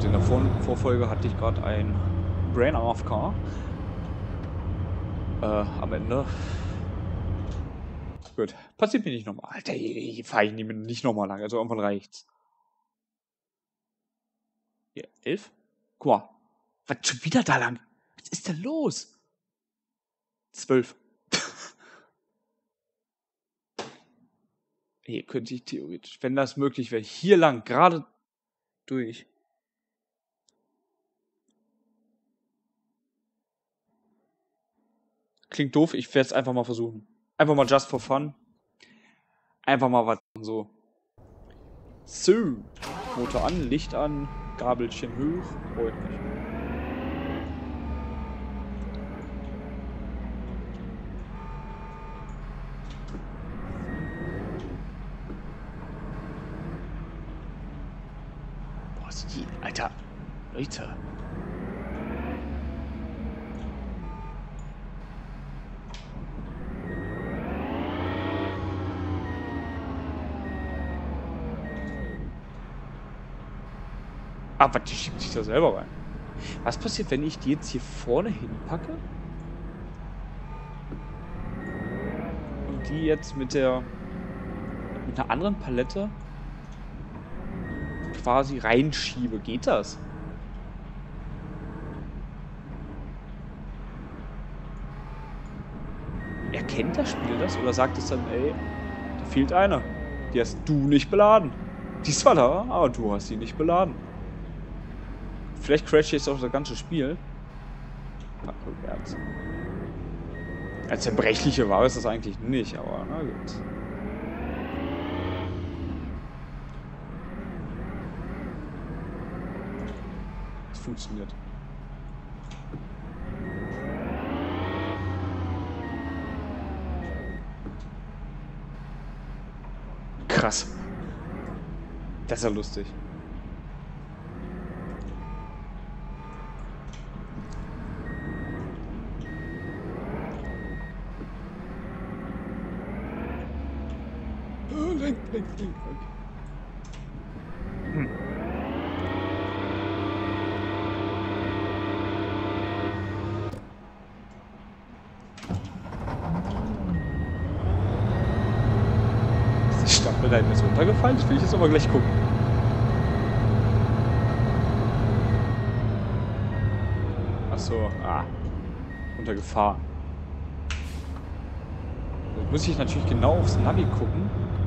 gut, in der Vorfolge hatte ich gerade ein Brain AFK. Am Ende. Gut, passiert mir nicht nochmal. Alter, hier fahre ich nicht nochmal lang, also irgendwann reicht's. Hier, 11? Guck mal. Was, schon wieder da lang? Was ist denn los? 12. Hier könnte ich theoretisch, wenn das möglich wäre, hier lang, gerade durch. Klingt doof, ich werde es einfach mal versuchen. Einfach mal just for fun. Einfach mal was so. So. Motor an, Licht an, Gabelchen hoch. Freut mich. Boah, ist die, Alter. Leute. Ah, was, die schiebt sich da selber rein. Was passiert, wenn ich die jetzt hier vorne hinpacke? Und die jetzt mit einer anderen Palette quasi reinschiebe. Geht das? Erkennt das Spiel das? Oder sagt es dann, ey, da fehlt eine. Die hast du nicht beladen. Die ist zwar da, aber du hast sie nicht beladen. Vielleicht crasht jetzt auch das ganze Spiel. Ach, rückwärts. Als zerbrechliche war es das eigentlich nicht, aber na gut. Es funktioniert. Krass. Das ist ja lustig. Lenk. Okay. Ist die Staffel da jetzt runtergefallen? Das will ich jetzt aber gleich gucken. Achso, runtergefahren. Da muss ich natürlich genau aufs Navi gucken.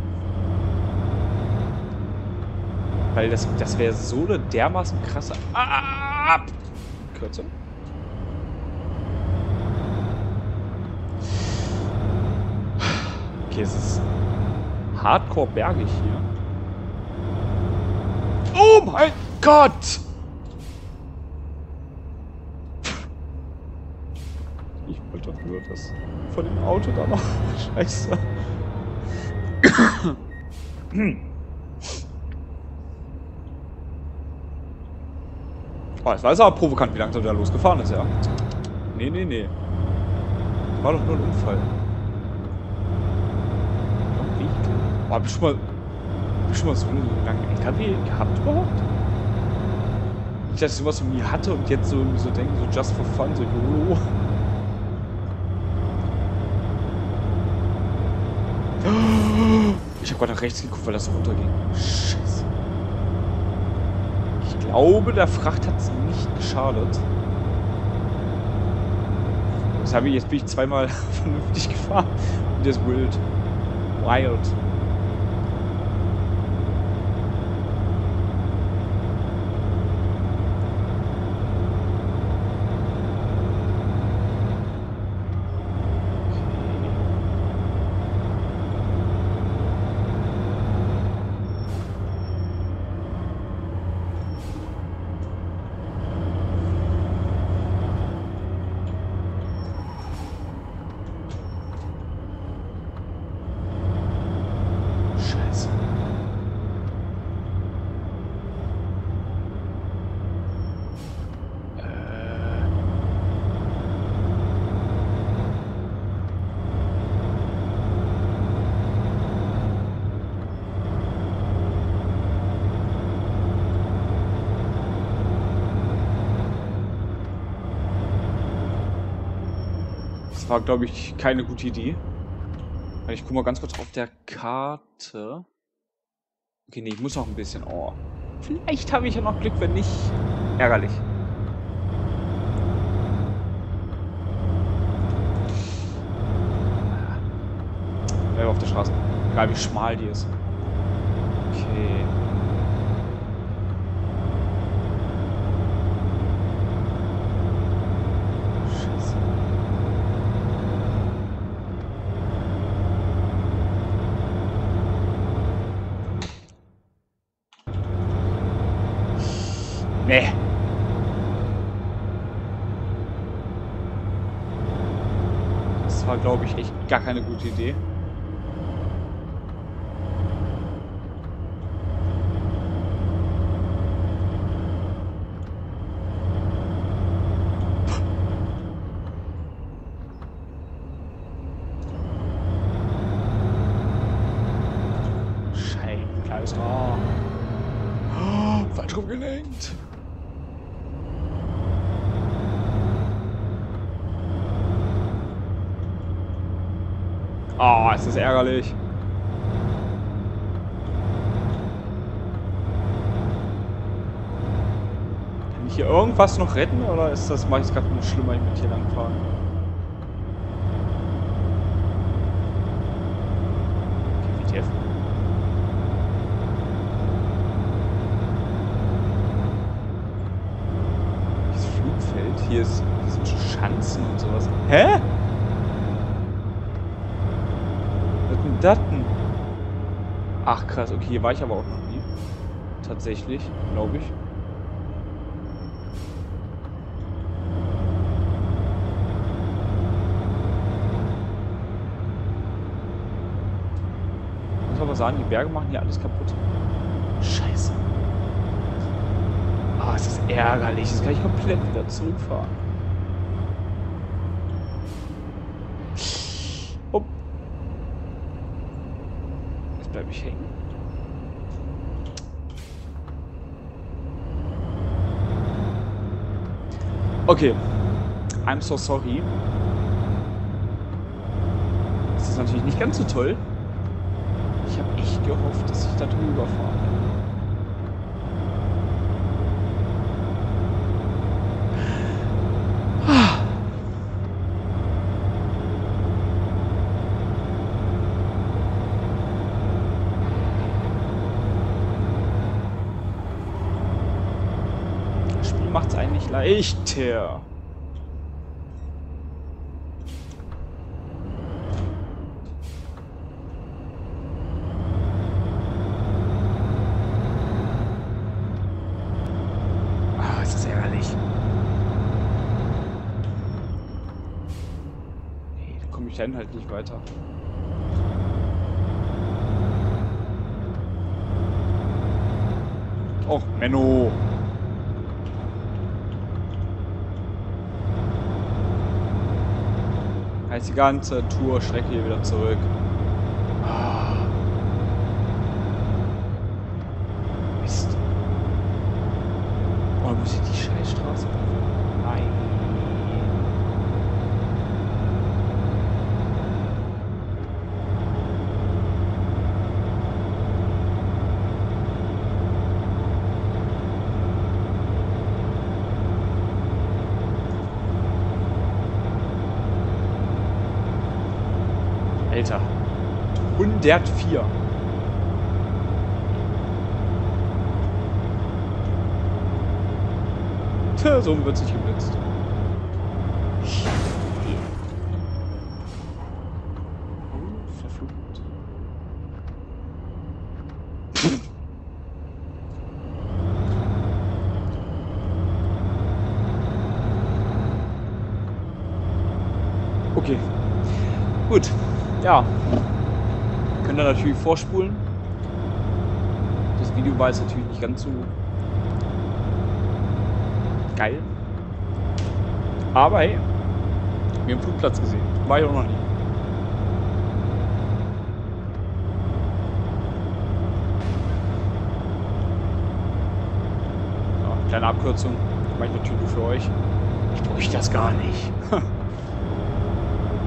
Weil das wäre so eine dermaßen krasse Abkürzung. Okay, es ist hardcore bergig hier. Oh mein Gott! Ich wollte doch nur das von dem Auto da noch. Scheiße. Oh, jetzt weiß er aber provokant, wie langsam der losgefahren ist, ja. Nee. War doch nur ein Unfall. Oh, hab ich schon mal so einen langen LKW gehabt überhaupt? Ich dachte, sowas von mir hatte und jetzt so denken, so just for fun, so YOLO. Ich habe gerade nach rechts geguckt, weil das runterging. Scheiße. Ich glaube, der Fracht hat es nicht geschadet. Jetzt bin ich zweimal vernünftig gefahren. Und der ist wild. Wild. Das war, glaube ich, keine gute Idee. Ich gucke mal ganz kurz auf der Karte. Okay, nee, ich muss noch ein bisschen. Oh. Vielleicht habe ich ja noch Glück, wenn nicht. Ärgerlich. Ja, auf der Straße. Egal wie schmal die ist. Okay. Scheiße. Nee. Das war, glaube ich, echt gar keine gute Idee. Scheibenkleister. Oh, falsch rumgelenkt. Oh, es ist ärgerlich. Kann ich hier irgendwas noch retten oder ist das, mache ich es gerade nur schlimmer, ich mit hier langfahren? Okay, WTF. Dieses Flugfeld, hier sind Schanzen und sowas. Hä? Daten. Ach krass, okay, hier war ich aber auch noch nie. Tatsächlich, glaube ich. Ich muss aber sagen, die Berge machen hier alles kaputt. Scheiße. Ah, es ist ärgerlich. Jetzt kann ich komplett wieder zurückfahren. Oh. Bleibe ich hängen. Okay. I'm so sorry. Das ist natürlich nicht ganz so toll. Ich habe echt gehofft, dass ich da drüber fahre. Macht es eigentlich leichter. Ah, ist das ärgerlich. Nee, da komme ich dann halt nicht weiter. Och, Menno. Heißt die ganze Tour-Strecke hier wieder zurück. Ah. Mist. Oh, muss ich die Scheißstraße? Nein. Alter. 104. Tja, so wird sich geblitzt. Oh, verflucht. Okay. Gut. Ja. Könnt ihr natürlich vorspulen. Das Video war jetzt natürlich nicht ganz so geil. Aber hey, wir haben Flugplatz gesehen. War ich auch noch nie. Ja, kleine Abkürzung. Mache ich natürlich nur für euch. Ich bräuchte das gar nicht.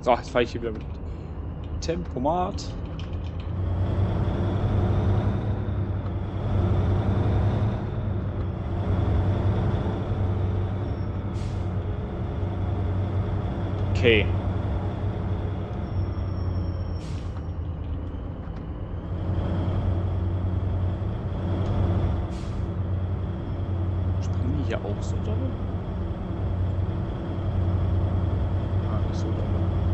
So, jetzt fahre ich hier wieder mit Tempomat. Okay. Springen die hier auch so doll? Ah, nicht so doll.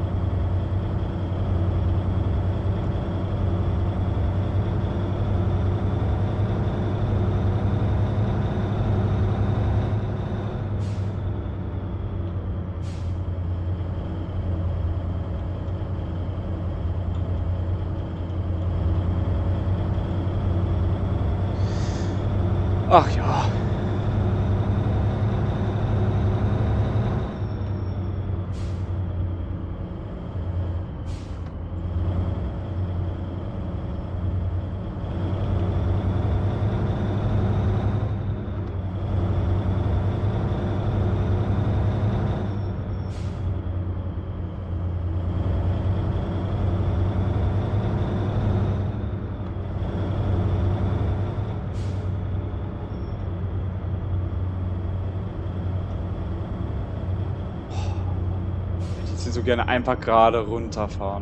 Ach ja. Ich so gerne einfach gerade runterfahren.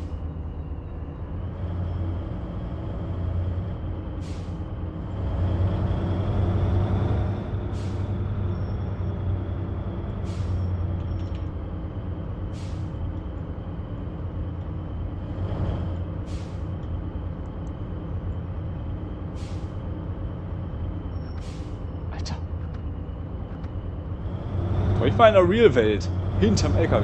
Alter. Ich war in der Real-Welt. Hinterm LKW.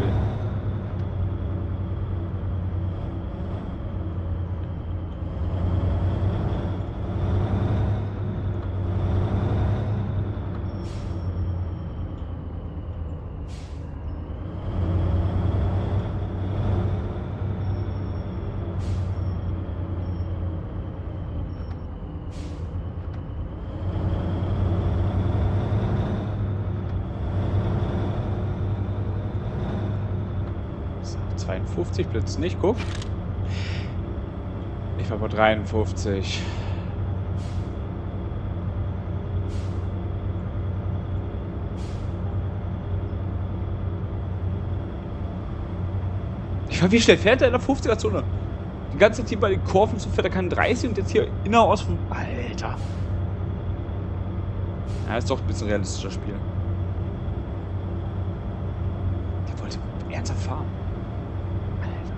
So, 52 blitzt nicht, guck. Ich war bei 53. Wie schnell fährt er in der 50er-Zone? Die ganze Zeit hier bei den Kurven so fährt er keinen 30 und jetzt hier innerorts. Alter. Ja, ist doch ein bisschen realistischer Spiel. Der wollte ernsthaft fahren. Alter.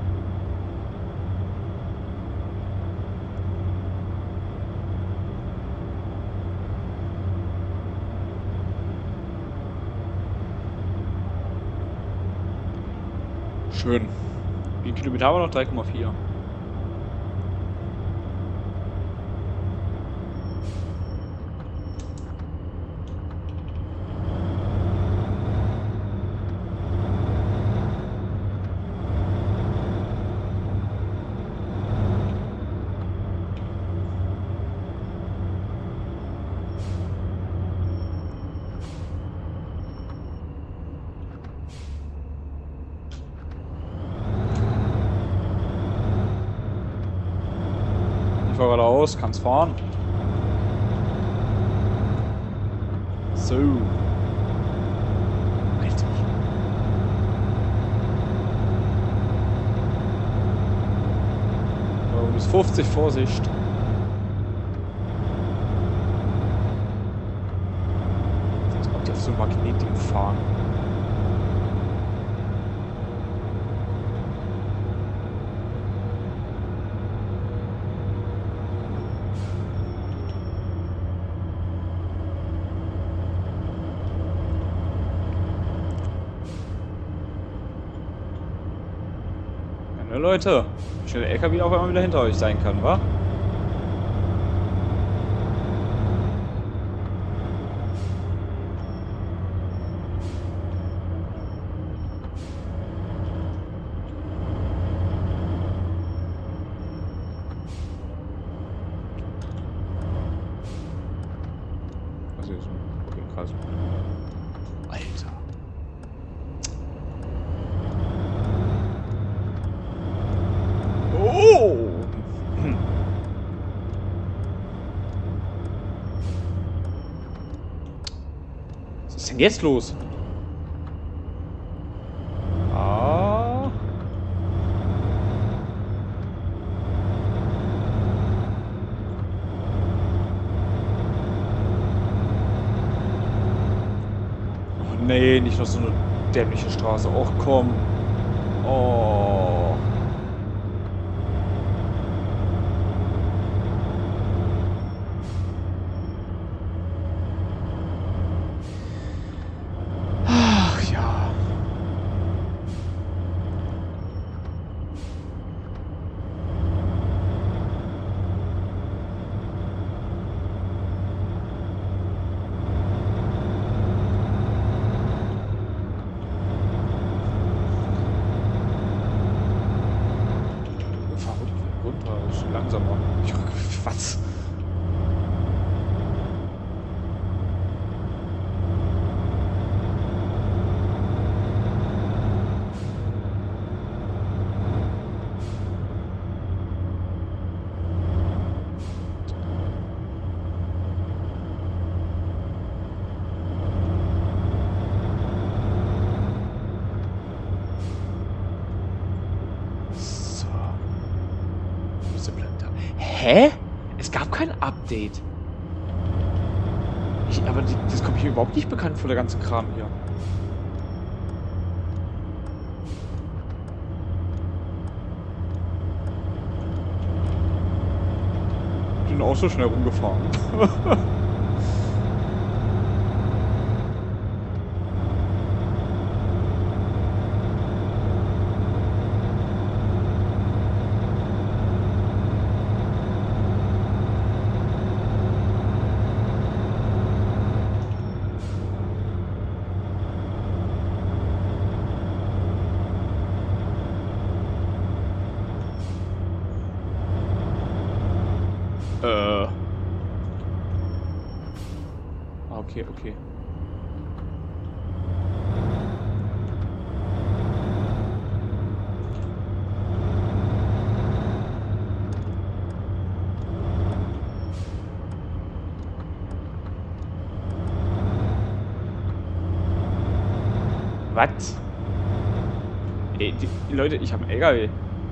Schön. Wie viele Kilometer haben wir noch? 3,4. Ich fahr geradeaus, kann's fahren. So. Alter. Bis 50, Vorsicht. Jetzt kommt auf so ein Magnetding fahren. Ja, Leute, wie schnell der LKW auf einmal wieder hinter euch sein kann, wa? Was ist das? Okay, krass. Alter. ist denn jetzt los? Ah. Oh nee, nicht noch so eine dämliche Straße. Och komm. Oh. Ach ja. Fahr runter, ist langsamer. Was? So. Wo ist der Plan da? Hä? Es gab kein Update. Aber das kommt mir überhaupt nicht bekannt vor, der ganze Kram hier. Ich bin auch so schnell rumgefahren. Okay, okay. Was? Ey, die Leute, ich habe einen LKW.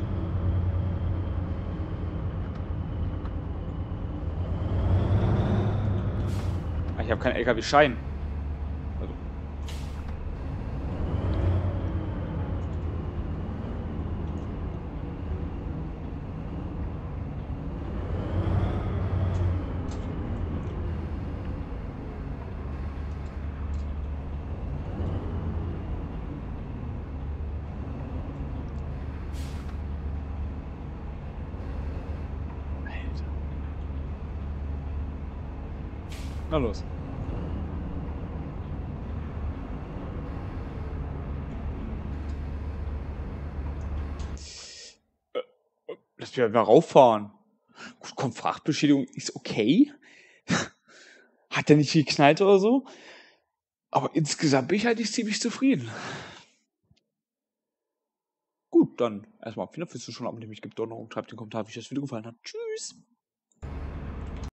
Ich habe keinen LKW-Schein. Also. Alter. Na los. Lass mich halt mal rauffahren. Gut, komm, Frachtbeschädigung ist okay. Hat er nicht geknallt oder so? Aber insgesamt bin ich halt nicht ziemlich zufrieden. Gut, dann erstmal vielen Dank fürs Zuschauen, abonniert mich, gebt Daumen nach oben, schreibt den Kommentar, wie euch das Video gefallen hat. Tschüss!